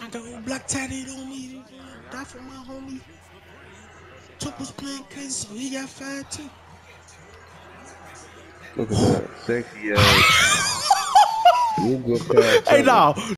got old black tatted on me. Die for my homie. Tuck was playing crazy, so he got fired too. Look at that sexy ass. You go past Hey, something. no.